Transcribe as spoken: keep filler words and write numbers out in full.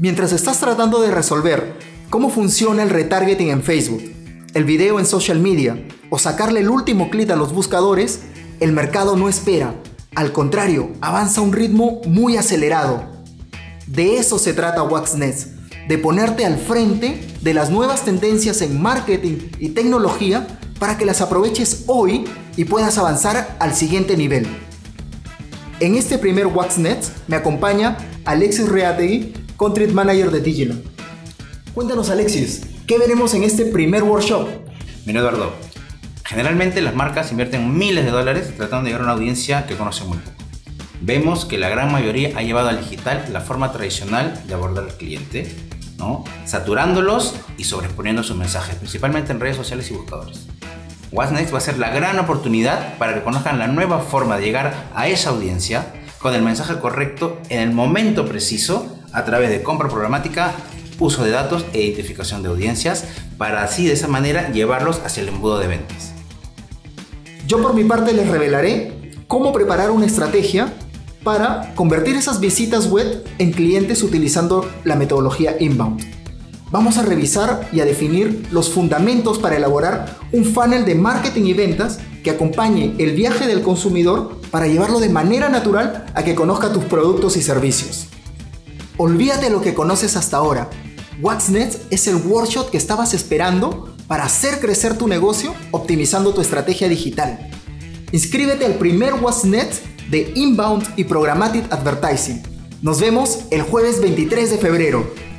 Mientras estás tratando de resolver cómo funciona el retargeting en Facebook, el video en social media o sacarle el último clic a los buscadores, el mercado no espera. Al contrario, avanza a un ritmo muy acelerado. De eso se trata Watsnets, de ponerte al frente de las nuevas tendencias en marketing y tecnología para que las aproveches hoy y puedas avanzar al siguiente nivel. En este primer Watsnets me acompaña Alexis Reategui, Country Manager de Digiland. Cuéntanos, Alexis, ¿qué veremos en este primer workshop? Mira, Eduardo, generalmente las marcas invierten miles de dólares tratando de llegar a una audiencia que conoce muy poco. Vemos que la gran mayoría ha llevado al digital la forma tradicional de abordar al cliente, ¿no? Saturándolos y sobreexponiendo sus mensajes, principalmente en redes sociales y buscadores. Watsnets va a ser la gran oportunidad para que conozcan la nueva forma de llegar a esa audiencia con el mensaje correcto en el momento preciso a través de compra programática, uso de datos e identificación de audiencias, para así de esa manera llevarlos hacia el embudo de ventas. Yo por mi parte les revelaré cómo preparar una estrategia para convertir esas visitas web en clientes utilizando la metodología Inbound. Vamos a revisar y a definir los fundamentos para elaborar un funnel de marketing y ventas que acompañe el viaje del consumidor para llevarlo de manera natural a que conozca tus productos y servicios. Olvídate de lo que conoces hasta ahora. Watsnets es el workshop que estabas esperando para hacer crecer tu negocio optimizando tu estrategia digital. Inscríbete al primer Watsnets de Inbound y Programmatic Advertising. Nos vemos el jueves veintitrés de febrero.